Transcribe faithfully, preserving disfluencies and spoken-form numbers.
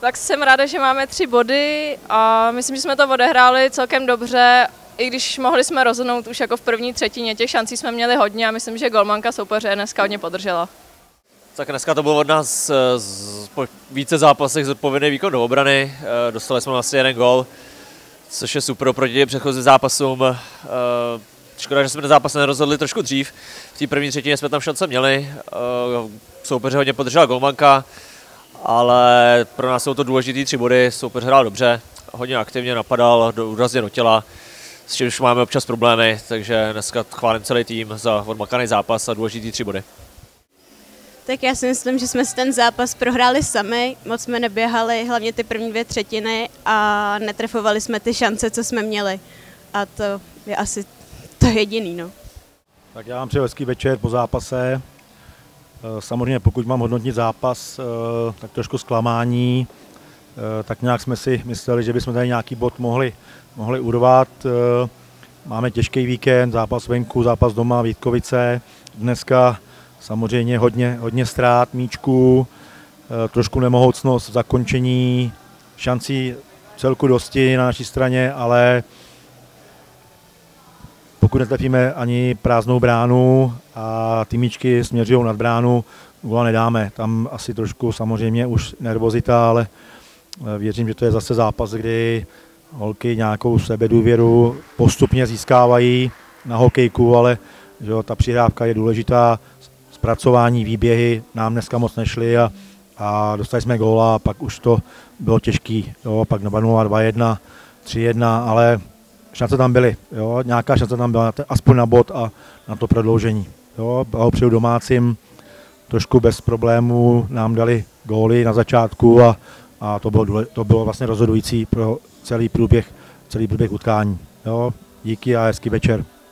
Tak jsem ráda, že máme tři body a myslím, že jsme to odehráli celkem dobře, i když mohli jsme rozhodnout už jako v první třetině, těch šancí jsme měli hodně a myslím, že golmanka soupeře dneska hodně podržela. Tak dneska to bylo od nás z, po více zápasech zodpovědný výkon do obrany, dostali jsme vlastně jeden gól, což je super proti předchozím zápasům. Škoda, že jsme ten zápas nerozhodli trošku dřív, v té první třetině jsme tam šance měli, soupeře hodně podržela golmanka, ale pro nás jsou to důležitý tři body, soupeř hrál dobře, hodně aktivně napadal, důrazně do těla, s čímž máme občas problémy, takže dneska chválím celý tým za odmakaný zápas a důležitý tři body. Tak já si myslím, že jsme si ten zápas prohráli sami, moc jsme neběhali, hlavně ty první dvě třetiny a netrefovali jsme ty šance, co jsme měli. A to je asi to jediný, no. Tak já vám přeji hezký večer po zápase. Samozřejmě pokud mám hodnotit zápas, tak trošku zklamání, tak nějak jsme si mysleli, že bychom tady nějaký bod mohli, mohli urvat. Máme těžký víkend, zápas venku, zápas doma, Vítkovice. Dneska samozřejmě hodně, hodně ztrát míčků, trošku nemohoucnost v zakončení, šancí celku dosti na naší straně, ale pokud netrefíme ani prázdnou bránu a ty míčky směřují nad bránu, góla nedáme. Tam asi trošku samozřejmě už nervozita, ale věřím, že to je zase zápas, kdy holky nějakou sebedůvěru postupně získávají na hokejku, ale že jo, ta přihrávka je důležitá, zpracování, výběhy nám dneska moc nešly a, a dostali jsme góla a pak už to bylo těžký, jo, pak dva nula, dva jedna, tři jedna, ale šance tam byly, jo, nějaká šance tam byla, aspoň na bod a na to prodloužení. Jo, blahopřeju domácím, trošku bez problémů nám dali góly na začátku a, a to, bylo, to bylo vlastně rozhodující pro celý průběh, celý průběh utkání. Jo, díky a hezký večer.